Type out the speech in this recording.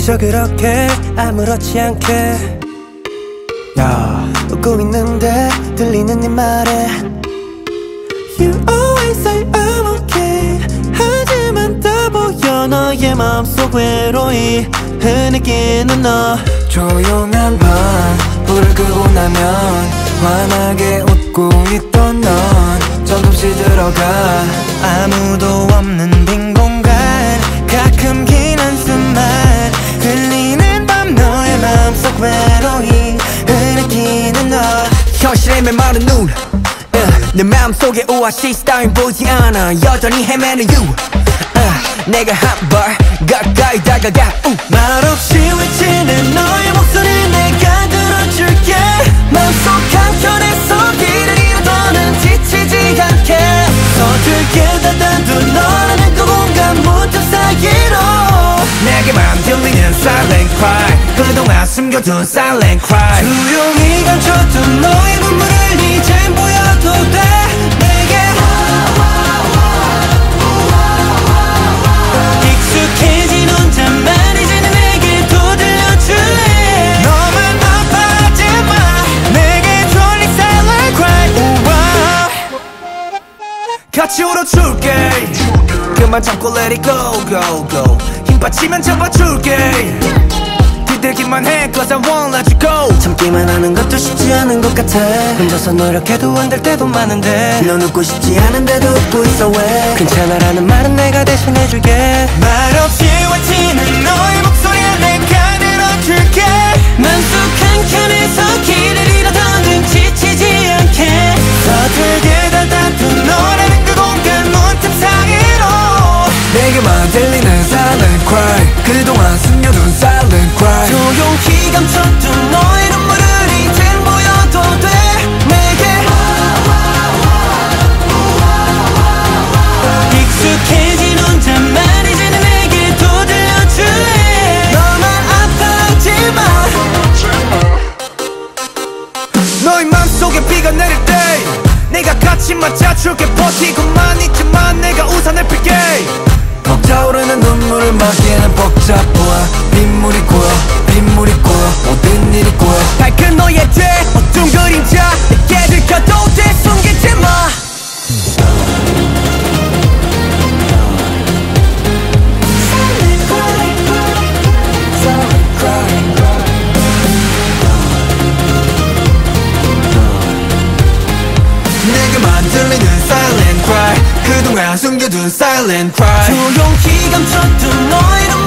그저 그렇게 아무렇지 않게 웃고 있는데 들리는 네 말에 You always say I'm okay 하지만 다 보여 너의 마음속 외로이 흐느끼는 너 조용한 밤 불을 끄고 나면 환하게 웃고 있던 넌 조금씩 들어가 아무도 없는 빈 공간 가끔 긴 한숨만 들리는 밤 너의 마음속 외로이 흐느끼는 너 현실의 메마른 눈 내 마음속에 오아시스 따윈 보이지 않아 여전히 헤매는 you 내가 한 발 가까이 다가가 말없이 외치는 너의 목소리 내가 들어줄게 마음속 한켠에서 길을 잃어도는 지치지 않게 서툴게 닫아둔 너라는 그 공간 문틈 사이로 내게만 들리는 silent cry 그동안 숨겨둔 silent cry 조용히 감춰둔 너의 눈물을 이젠 보여도 돼 내게 익숙해진 혼잣말 이제는 내게도 들려줄래 너만 아파하지 마 내게 졸리 silent cry 같이 울어줄게 그만 참고 let it go go go 힘 빠지면 잡아줄게 기대기만 해 cause I won't let you go 참기만 하는 것도 쉽지 않은 것 같아 혼자서 노력해도 안 될 때도 많은데 넌 웃고 싶지 않은데도 웃고 있어 왜 괜찮아라는 말은 내가 대신해줄게 말없이 외치는 너의 목소리에 내가 들어줄게 맘속 한켠에서 길을 잃어도는 지치지 않게 서툴게 닫아둔 너라는 그 공간 문틈 사이로 내게만 들리는 silent cry 그동안 숨겨둔 silent cry 조용히 감춰둔 너의 눈물을 이젠 보여도 돼 내게 익숙해진 혼잣말 이제는 내게도 들려줄래 너만 아파하지 마 너의 맘속에 비가 내릴 때 내가 같이 맞아줄게 버티고만 있지만 내가 우산을 필게 벅차오르는 눈물을 막기에는 벅차보아 빗물이 고여 빗물이 고여 모든 일이 고여 밝은 너의 죄 어두운 그림자 내게 들켜도 돼 숨기지 마 내게만 들리는 silent cry 그동안 숨겨둔 silent cry 조용히 감춰둔 너의